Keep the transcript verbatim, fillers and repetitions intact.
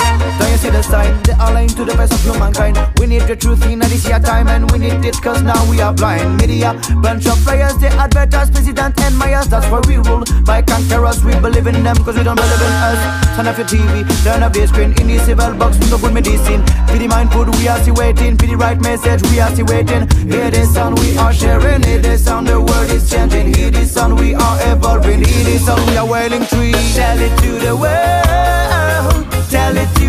Don't you see the sign? They are lying to the best of humankind. We need the truth in this year time, and we need it cause now we are blind. Media, bunch of players, they advertise president and mayors. That's why we rule by conquerors. We believe in them cause we don't believe in us. Turn off your T V, turn off your screen. In the civil box, no good medicine. Be the mindful, we are still waiting. Be the right message, we are still waiting. Hear this sound, we are sharing. Hear this sound, the world is changing. Hear this sound, we are evolving. Hear this sound, we are wailing trees. Tell it to the world, tell it to